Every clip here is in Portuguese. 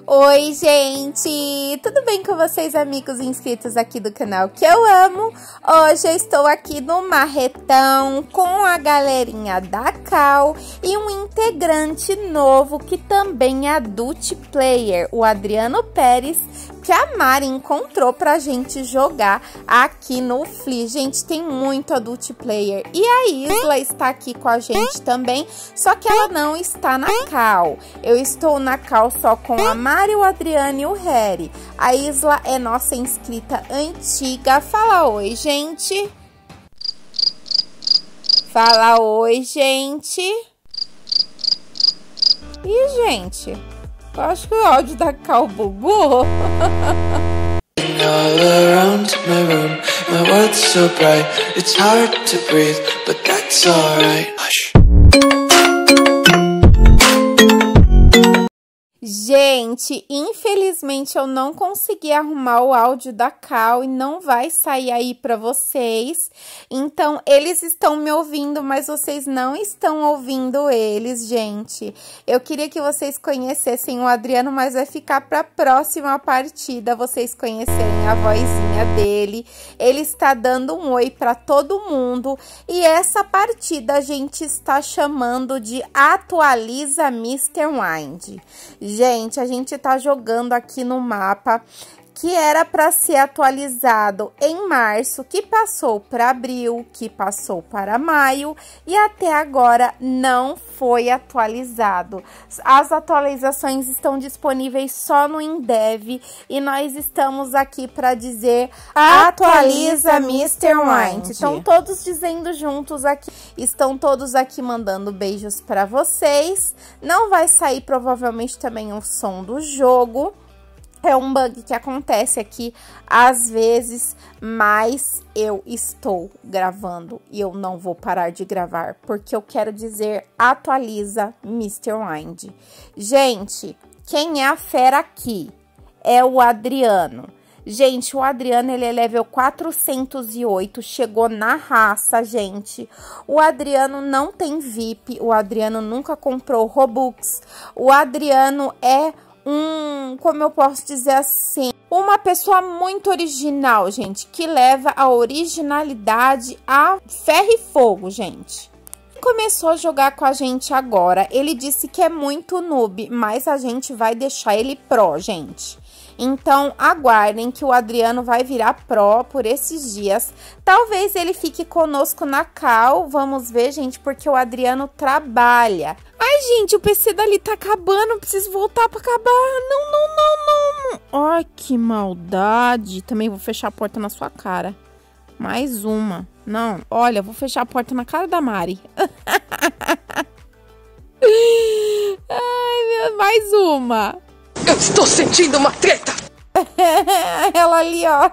Oi, gente! Tudo bem com vocês, amigos inscritos aqui do canal que eu amo? Hoje eu estou aqui no Marretão com a galerinha da Cal e um integrante novo que também é Adult Player, o Adriano Pérez, que a Mari encontrou pra gente jogar aqui no Fli. Gente, tem muito Adult Player. E a Isla está aqui com a gente também, só que ela não está na Cal. Eu estou na Cal só com a Mari, o Adriano e o Harry. A Isla é nossa inscrita antiga. Fala oi, gente. Fala oi, gente. Ih, gente, eu acho que o áudio da Cal bugou. All around my room, my world's so bright, it's hard to breathe, but that's alright. Hush. Gente, infelizmente eu não consegui arrumar o áudio da Cal e não vai sair aí pra vocês. Então, eles estão me ouvindo, mas vocês não estão ouvindo eles, gente. Eu queria que vocês conhecessem o Adriano, mas vai ficar pra próxima partida vocês conhecerem a vozinha dele. Ele está dando um oi pra todo mundo e essa partida a gente está chamando de Atualiza Mr. Wind. Gente, a gente tá jogando aqui no mapa que era para ser atualizado em março, que passou para abril, que passou para maio e até agora não foi atualizado. As atualizações estão disponíveis só no InDev e nós estamos aqui para dizer atualiza Mr. Wind. Estão todos dizendo juntos aqui, estão todos aqui mandando beijos para vocês. Não vai sair provavelmente também o som do jogo. É um bug que acontece aqui às vezes, mas eu estou gravando e eu não vou parar de gravar, porque eu quero dizer atualiza Mr. Wind. Gente, quem é a fera aqui? É o Adriano. Gente, o Adriano, ele é level 408, chegou na raça, gente. O Adriano não tem VIP, o Adriano nunca comprou Robux. O Adriano é como eu posso dizer assim, uma pessoa muito original, gente, que leva a originalidade a ferro e fogo, gente. Começou a jogar com a gente agora, ele disse que é muito noob, mas a gente vai deixar ele pro, gente. Então, aguardem que o Adriano vai virar pro por esses dias. Talvez ele fique conosco na Cal, vamos ver, gente, porque o Adriano trabalha. Ai, gente, o PC dali tá acabando, preciso voltar pra acabar. Não. Ai, que maldade. Também vou fechar a porta na sua cara. Mais uma. Não, olha, vou fechar a porta na cara da Mari. Ai, meu, mais uma. Eu estou sentindo uma treta! Ela ali, ó.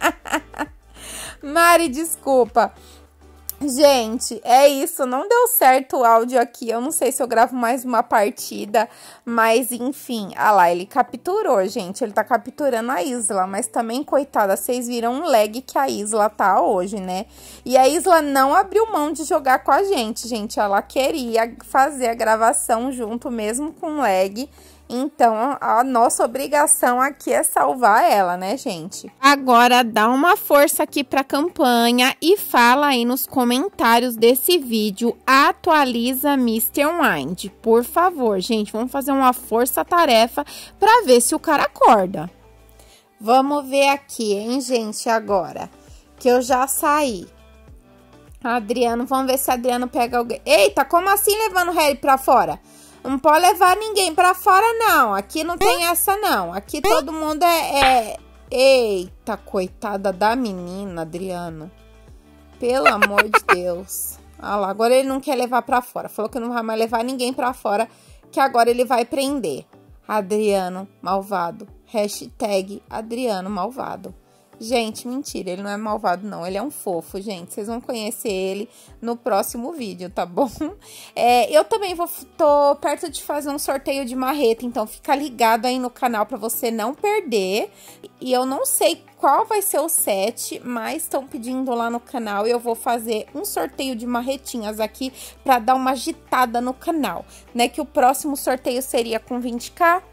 Mari, desculpa. Gente, é isso. Não deu certo o áudio aqui. Eu não sei se eu gravo mais uma partida. Mas, enfim. Ah lá, ele capturou, gente. Ele tá capturando a Isla. Mas também, coitada, vocês viram o lag que a Isla tá hoje, né? E a Isla não abriu mão de jogar com a gente, gente. Ela queria fazer a gravação junto, mesmo com lag. Então, a nossa obrigação aqui é salvar ela, né, gente? Agora, dá uma força aqui pra campanha e fala aí nos comentários desse vídeo, atualiza Mr. Wind. Por favor, gente, vamos fazer uma força-tarefa pra ver se o cara acorda. Vamos ver aqui, hein, gente, agora, que eu já saí. Adriano, vamos ver se Adriano pega alguém. Eita, como assim levando o Harry pra fora? Não pode levar ninguém pra fora, não. Aqui não tem essa, não. Aqui todo mundo Eita, coitada da menina, Adriano. Pelo amor de Deus. Olha lá, agora ele não quer levar pra fora. Falou que não vai mais levar ninguém pra fora, que agora ele vai prender. Adriano malvado. Hashtag Adriano malvado. Gente, mentira, ele não é malvado, não. Ele é um fofo, gente. Vocês vão conhecer ele no próximo vídeo, tá bom? Eu também tô perto de fazer um sorteio de marreta, então fica ligado aí no canal pra você não perder. E eu não sei qual vai ser o set, mas estão pedindo lá no canal e eu vou fazer um sorteio de marretinhas aqui pra dar uma agitada no canal, né? Que o próximo sorteio seria com 20k.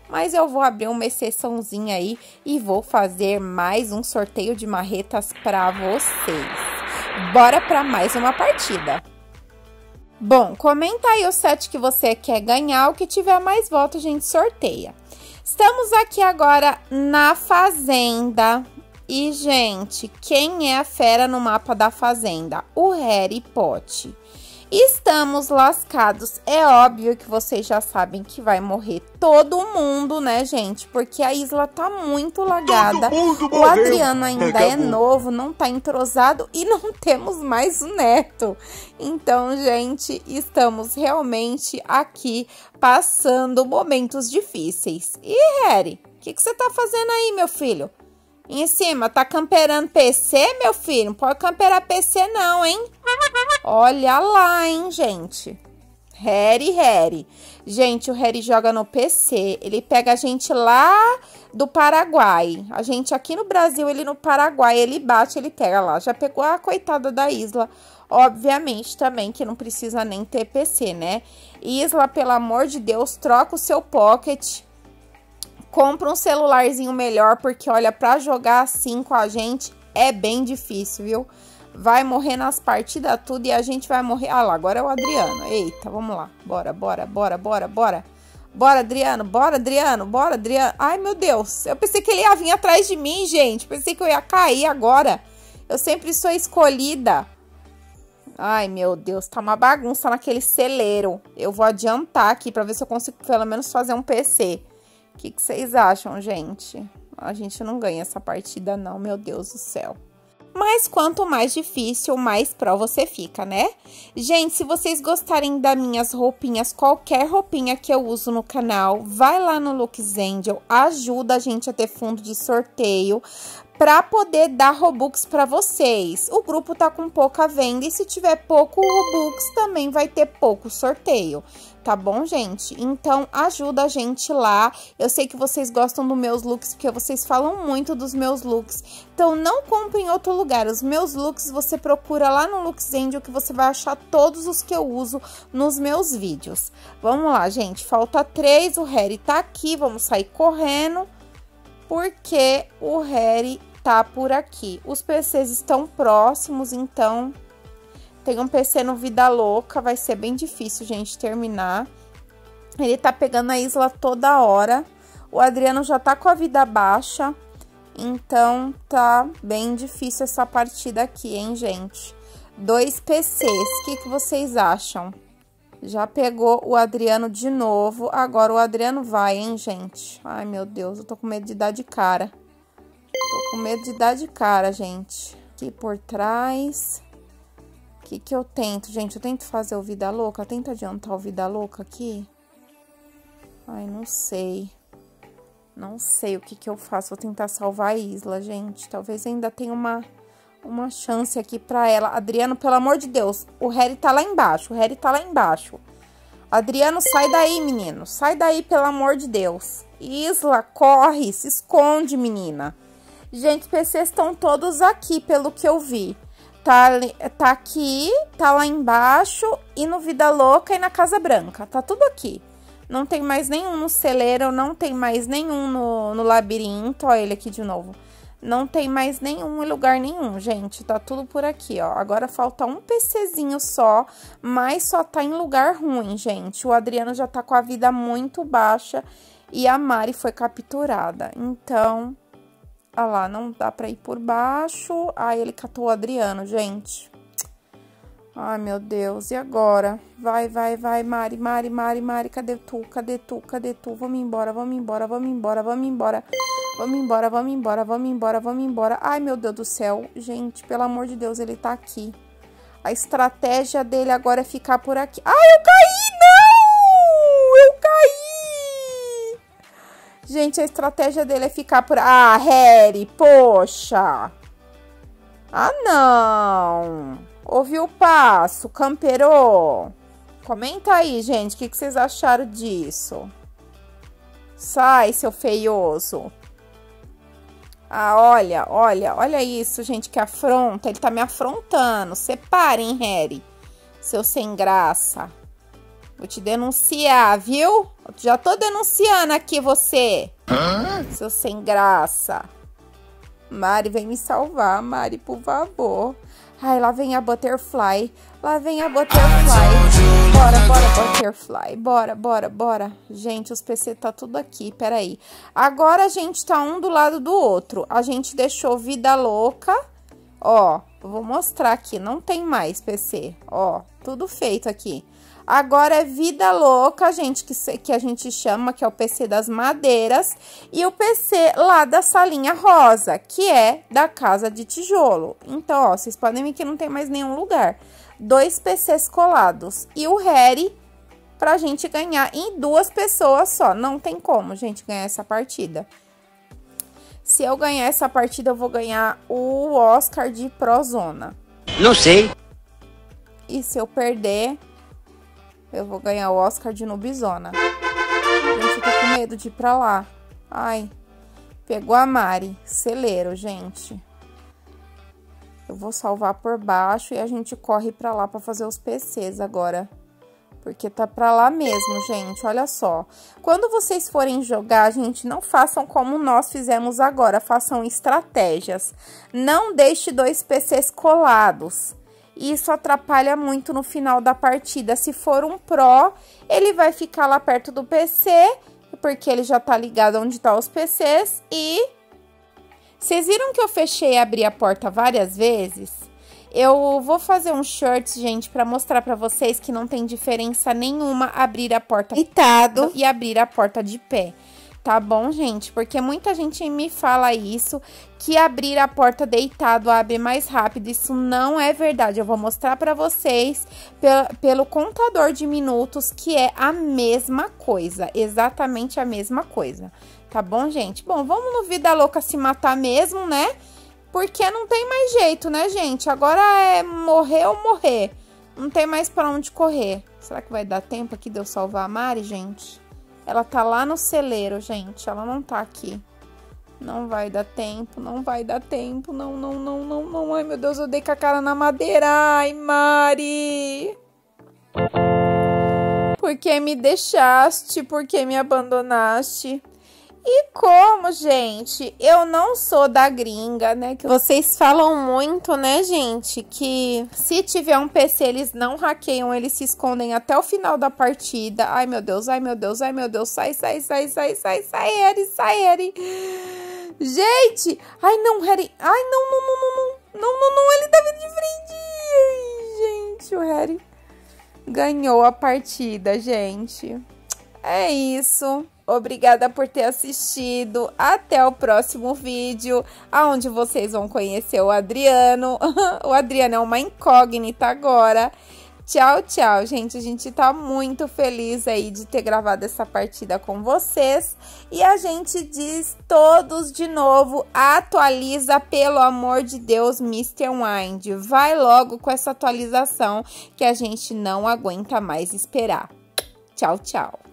Mas eu vou abrir uma exceçãozinha aí e vou fazer mais um sorteio de marretas para vocês. Bora para mais uma partida. Bom, comenta aí o set que você quer ganhar, o que tiver mais votos a gente sorteia. Estamos aqui agora na fazenda. E, gente, quem é a fera no mapa da fazenda? O Harry Potter. Estamos lascados. É óbvio que vocês já sabem que vai morrer todo mundo, né, gente? Porque a isla tá muito lagada. O Adriano ainda é novo, não tá entrosado e não temos mais o neto. Então, gente, estamos realmente aqui passando momentos difíceis. E, Harry, o que você tá fazendo aí, meu filho? Em cima, tá camperando PC, meu filho? Não pode camperar PC não, hein? Olha lá, hein, gente. Harry. Gente, o Harry joga no PC. Ele pega a gente lá do Paraguai. A gente aqui no Brasil, ele no Paraguai. Ele bate, ele pega lá. Já pegou a coitada da Isla. Obviamente também que não precisa nem ter PC, né? Isla, pelo amor de Deus, troca o seu pocket. Compra um celularzinho melhor, porque olha, pra jogar assim com a gente é bem difícil, viu? Vai morrer nas partidas tudo e a gente vai morrer. Ah lá, agora é o Adriano. Eita, vamos lá. Bora. Bora, Adriano. Ai, meu Deus. Eu pensei que ele ia vir atrás de mim, gente. Pensei que eu ia cair agora. Eu sempre sou escolhida. Ai, meu Deus, tá uma bagunça naquele celeiro. Eu vou adiantar aqui pra ver se eu consigo pelo menos fazer um PC. O que vocês acham, gente? A gente não ganha essa partida, não, meu Deus do céu. Mas quanto mais difícil, mais pró você fica, né? Gente, se vocês gostarem das minhas roupinhas, qualquer roupinha que eu uso no canal, vai lá no Looks Angel, ajuda a gente a ter fundo de sorteio para poder dar Robux para vocês. O grupo tá com pouca venda e se tiver pouco Robux, também vai ter pouco sorteio. Tá bom, gente? Então, ajuda a gente lá. Eu sei que vocês gostam dos meus looks, porque vocês falam muito dos meus looks. Então, não compre em outro lugar. Os meus looks, você procura lá no Looks Angel, que você vai achar todos os que eu uso nos meus vídeos. Vamos lá, gente. Falta 3, o Harry tá aqui. Vamos sair correndo, porque o Harry tá por aqui. Os PCs estão próximos, então... Tem um PC no Vida Louca, vai ser bem difícil, gente, terminar. Ele tá pegando a isla toda hora. O Adriano já tá com a vida baixa. Então, tá bem difícil essa partida aqui, hein, gente? 2 PCs, o que vocês acham? Já pegou o Adriano de novo. Agora o Adriano vai, hein, gente? Ai, meu Deus, eu tô com medo de dar de cara. Tô com medo de dar de cara, gente. Aqui por trás... O que eu tento, gente? Eu tento fazer o Vida Louca? Tento adiantar o Vida Louca aqui? Ai, não sei. Não sei o que eu faço. Vou tentar salvar a Isla, gente. Talvez ainda tenha uma chance aqui pra ela. Adriano, pelo amor de Deus. O Harry tá lá embaixo. Adriano, sai daí, menino. Sai daí, pelo amor de Deus. Isla, corre. Se esconde, menina. Gente, os PCs estão todos aqui, pelo que eu vi. Tá aqui, tá lá embaixo e no Vida Louca e na Casa Branca. Tá tudo aqui. Não tem mais nenhum no celeiro, não tem mais nenhum no labirinto. Ó ele aqui de novo. Não tem mais nenhum em lugar nenhum, gente. Tá tudo por aqui, ó. Agora falta um PCzinho só, mas só tá em lugar ruim, gente. O Adriano já tá com a vida muito baixa e a Mari foi capturada. Então... Ah lá, não dá pra ir por baixo. Ai, ele catou o Adriano, gente. Ai, meu Deus. E agora? Vai, Mari. Cadê tu? Vamos embora. Ai, meu Deus do céu. Gente, pelo amor de Deus, ele tá aqui. A estratégia dele agora é ficar por aqui. Ai, eu caí! Não! Eu caí! Gente, a estratégia dele é ficar por... Ah, Harry, poxa! Ah, não! Ouviu o passo? Camperou? Comenta aí, gente, o que vocês acharam disso? Sai, seu feioso! Ah, olha isso, gente, que afronta. Ele tá me afrontando. Separem, Harry, seu sem graça. Vou te denunciar, viu? Já tô denunciando aqui você. Seu sem graça. Mari, vem me salvar, Mari, por favor. Ai, lá vem a Butterfly. Lá vem a Butterfly. Bora, Butterfly. Bora. Gente, os PC tá tudo aqui, peraí. Agora a gente tá um do lado do outro. A gente deixou Vida Louca. Ó, eu vou mostrar aqui. Não tem mais PC. Ó, tudo feito aqui. Agora é Vida Louca, gente, que a gente chama, que é o PC das madeiras. E o PC lá da salinha rosa, que é da casa de tijolo. Então, ó, vocês podem ver que não tem mais nenhum lugar. 2 PCs colados. E o Harry, pra gente ganhar em 2 pessoas só. Não tem como, gente, ganhar essa partida. Se eu ganhar essa partida, eu vou ganhar o Oscar de Prozona. Não sei. E se eu perder... eu vou ganhar o Oscar de Nubizona. Gente, eu tô com medo de ir pra lá. Ai, pegou a Mari. Celeiro, gente. Eu vou salvar por baixo e a gente corre pra lá pra fazer os PCs agora. Porque tá pra lá mesmo, gente. Olha só. Quando vocês forem jogar, gente, não façam como nós fizemos agora. Façam estratégias. Não deixe 2 PCs colados. Isso atrapalha muito no final da partida. Se for um pro, ele vai ficar lá perto do PC, porque ele já tá ligado onde tá os PCs. E vocês viram que eu fechei e abri a porta várias vezes? Eu vou fazer um shorts, gente, pra mostrar pra vocês que não tem diferença nenhuma abrir a porta deitado e abrir a porta de pé. Tá bom, gente? Porque muita gente me fala isso, que abrir a porta deitado abre mais rápido. Isso não é verdade. Eu vou mostrar pra vocês pelo contador de minutos que é a mesma coisa. Exatamente a mesma coisa. Tá bom, gente? Bom, vamos no Vida Louca se matar mesmo, né? Porque não tem mais jeito, né, gente? Agora é morrer ou morrer. Não tem mais pra onde correr. Será que vai dar tempo aqui de eu salvar a Mari, gente? Ela tá lá no celeiro, gente. Ela não tá aqui. Não vai dar tempo, não vai dar tempo. Não. Ai, meu Deus, eu dei com a cara na madeira. Ai, Mari. Por que me deixaste? Por que me abandonaste? E como, gente, eu não sou da gringa, né? Que vocês falam muito, né, gente? Que se tiver um PC, eles não hackeiam, eles se escondem até o final da partida. Ai, meu Deus, ai, meu Deus, ai, meu Deus. Sai, Harry. Gente! Ai, não, Harry. Ai, não, ele tá vindo de frente. Ai, gente, o Harry ganhou a partida, gente. É isso. Obrigada por ter assistido. Até o próximo vídeo, onde vocês vão conhecer o Adriano. O Adriano é uma incógnita agora. Tchau, tchau, gente. A gente tá muito feliz aí de ter gravado essa partida com vocês. E a gente diz todos de novo, atualiza, pelo amor de Deus, Mr. Wind. Vai logo com essa atualização que a gente não aguenta mais esperar. Tchau, tchau.